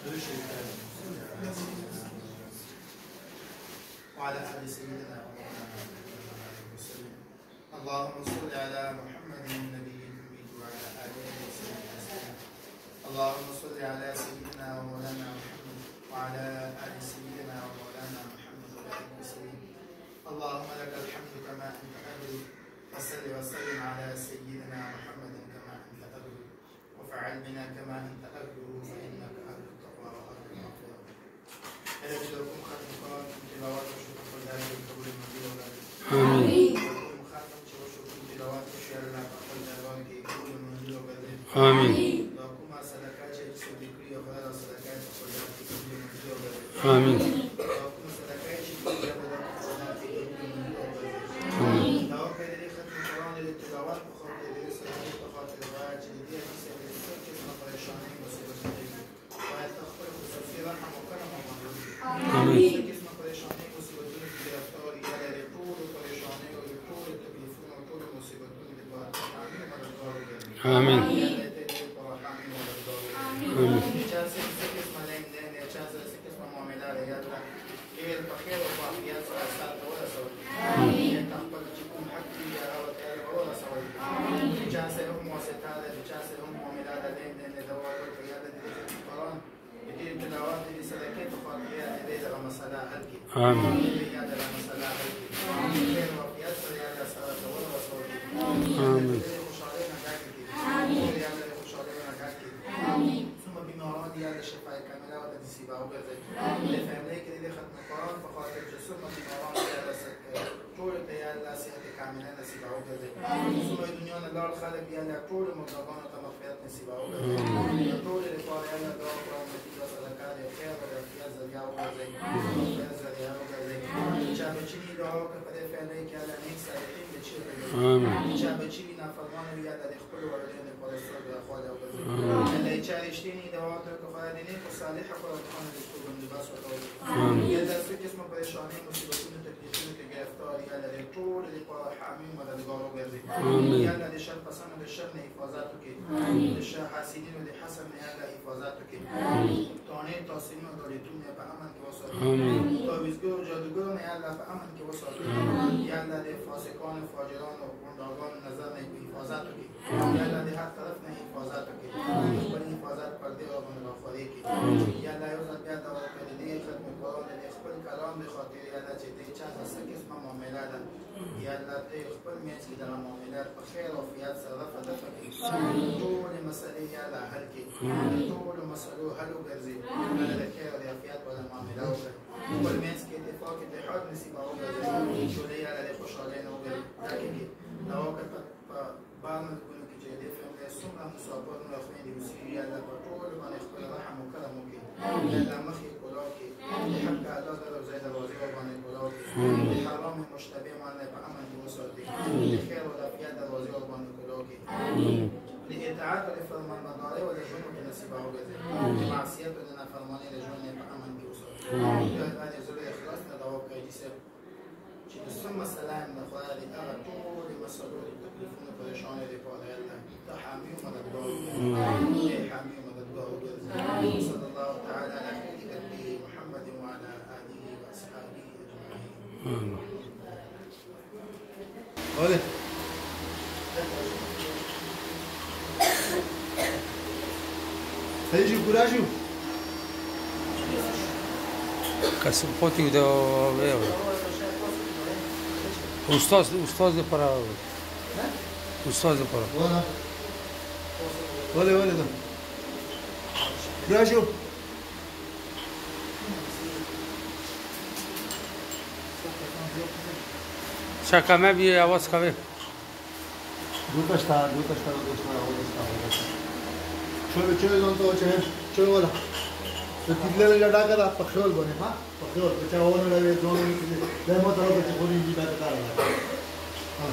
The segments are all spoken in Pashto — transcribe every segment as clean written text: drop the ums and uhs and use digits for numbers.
وعلى آل سيدنا ومولانا وسلم. اللهم صل على محمد النبي الأمي وعلى آله وصحبه وسلم. اللهم صل على سيدنا ومولانا محمد وعلى آل سيدنا ومولانا محمد وآله وسلم. اللهم لك الحمد كما أنت أهل، وصل وسلم على سيدنا محمد كما أنت أهل، وفعل بنا كما أنت أهل، فإنك أهل التقوى وأهل المغفرة. ألبسكم ختم القرآن في تلاوات وشكر الله بالقبول المجيد وذلك. آمين. ولكم ختم وشكر تلاوات وشكر الله بالقبول المجيد وذلك. آمين. لكم صدقات جسد ذكري وخير صدقات وصدقات بالقبول المجيد وذلك. آمين. لكم صدقات جسد ذكري وخير صدقات بالقبول المجيد وذلك. آمين. توكل لي ختم القرآن للتلاوات وخاطر لي صلاة وخاطر الواجب جديد بسبب السكر وقريشانين وسبب ويتخبر بسبب رحم وكرم ومغفرة. آمين. اسم قريشانين وسبب الجرفتار إلى لطول قريشانين ولطول التكليفون وطول المصيبتون لبعض. آمين. آمين. آمين. إجازة اسم لين إجازة اسم معاملات يلا غير بخير وباقيات سلاسات ولا سوي. آمين. تقبل تكون حقي يا رب ولا سوي. إجازة هم وستالة إجازة هم معاملات لين دوار القيادة القرآن يدير تلاوات لسلكات وخاطريات ليس مسألة هلكي. آمين. يا ده مسألة هلكي. خير وباقيات يا ده سلاسات ولا سوي. آمين. ثم بما يا الشفاء كاملة وتدسيبها وكذا لفهمناك اللي ختم القرآن فخاطر ثم بما يا طول يا صحة كاملة نسيبها وكذا ثم الدنيا الله الخالق يا طول مطلقان تمغفرة نسيبها وكذا طول الإطار يا الله قرآن نتيجة صدقات خير والرفيع زريا وكذا خير زريا وكذا شابتشني دعوك فده فهمناك يا لنيك سالحين بتشير آمين. شابتشني نافرمان ويا ده يخبر وردين القرصة بأخوالي وكذا اللي يشارشتني دواتك وفادينك وصالحة فرطان الدكتور واللباس وطولي. آمين. يلا سك اسم بريشانين وسيبتون تكليفين كجافتار يلا لطول لقاء حامين ولا لقارو بيرزي. آمين. يلا لشر قسم للشر حفاظاتك. آمين. للشر حاسدين ولحسن يلا حفاظاتك. آمين. تاني تصين ودولتون بأمن كوصل. آمين. تويزگور جادوگور يلا بأمن كوصل. آمين. يلا لفاسقان فاجران وقنداغان نظر حفاظاتك. يلا لهر طرف حفاظاتك. حفاظت پرده و منافعه کی یا لا یوزد بیا دوا کردی ختم قرآن دی خپل کلام دی خاطر یا لا چې دی چا څه قسم معاملات یا لا دی خپل میچ کی د معاملات په خیر او فیات سره فدفع کی ټول مسلې یا لا حل کی ټول مسلو حل وګرځي د خیر او فیات ولا معاملات خپل میچ کی اتفاق اتحاد نصیب او ګرځي شولې یا لا خوشاله نه وګرځي دا کی نو وخت په باندې دې فهمه څومره مصابات نو خويندې وسیږي یا د ټول باندې خپل رحم او کرم وکړي د مخې کولو کې حق ادا د زید دروازې باندې کولو کې حرام مشتبه باندې په امن کې وساتي خیر او عافیت دروازې باندې کولو کې لإطاعت الفرمان مداري ولا جنوب نصيب او غزه معصيت ولا فرمانه لجنه په امن کې وساتي هغه زړه اخلاص نه دا وکړي چې ثم سلام د خدای د هغه ټول مسلو د تکلیفونو پریشانه دی په الله ته حامي او مددگار آمين حامي ومددگار صلى الله تعالى على خير محمد وعلى آله وأصحابه أجمعين آمين. Seji Curaju? Kasi poti da ustaz de para ustaz de para Olha da Curaju? Şaka bir avaz kave. Duta está. Çöl on to çöl wala. तो तिथले लढा करा पक्षोल बने हां पक्षोल त्याच्या ओन लवे दोन डेमो तर त्याची कोणी जी बात करायला हां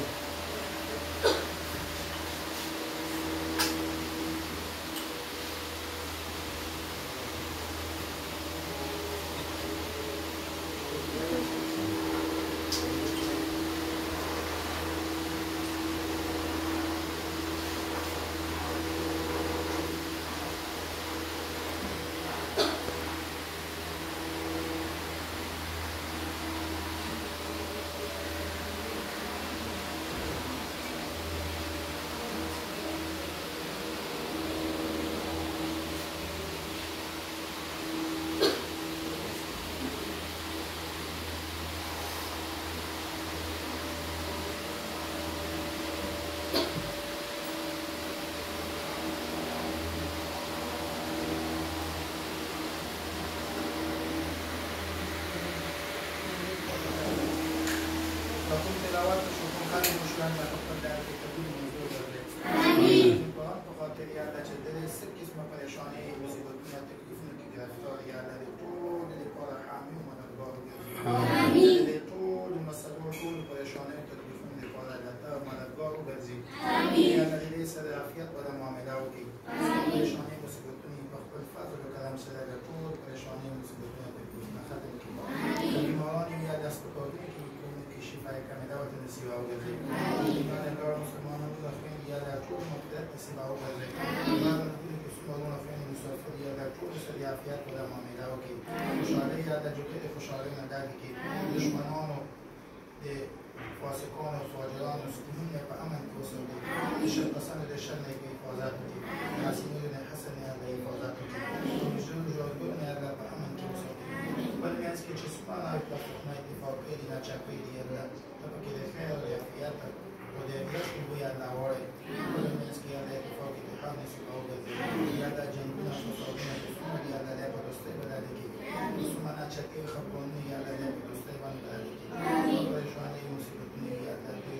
دعوت شما خیلی مشکل متوقع در تکلیف موضوع داره. بخاطر یاد چه درس قسم پریشانی مصیبت میاد تکلیفی که گرفتار یاد طول کار حامی و مددگار آمین. طول مسئله طول پریشانی تکلیفی کار دادن مددگار و برزی. آمین. یاد لیس عافیت و معامله و کی. پریشانی مصیبت وقت الفضل و کلام سر طول پریشانی مصیبت تکلیف نخدم کی. بیمارانی یاد دست کاری که شفای کامله و تنسیه و برزی. ایمان کار مسلمانان و داخل یاد طول مقدار تنسیه و برزی. ایمان که سوالون فین مسافر یاد طول سر عافیت و معامله و کی. خوشحالی یاد جوکه خوشحالی نداری که دشمنان و فاسقان و فاجران و سکون به امن توسعه نشد پسند دشمن نگی حفاظت کی. ناسیون حسن یاد حفاظت کی. وجود جادو یاد به امن توسعه. ولی از که چسبان آید بخشنای اتفاقی نچپی دیگر تبکه خیر و عافیت و دیگرش که باید نواره. ولی از که یاد اتفاقی اتحاد نسبت او یاد جنبون مسافرین دشمن یاد لب دوستی بداری کی. دشمن نچکی خبرانی یاد لب دوستی بداری کی. پریشانی مصیبتی یاد لبی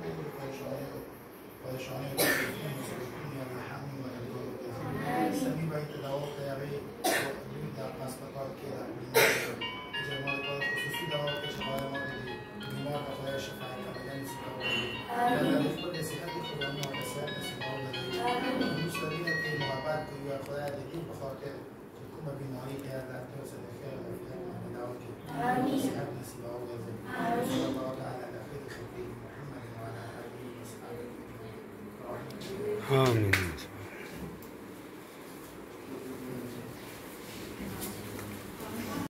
پریشانی مصیبتی یاد حمی و دور. سمی باید دعوت تیاری در اسپتال که جمال کار خصوصی دعوت که شماره ما دیدی بیمار به خدای شفای کاملا نصیب آورد. در خود صحت خودم و صحت نصیب آورد. مشتری که محبت کوی و خدای دیدی به خاطر کوم بیماری که در تو سر خیر و عافیت دعوت که صحت نصیب آورد. صلی الله تعالی علی خیر خلقه محمد و علی آله و صحبه. آمین.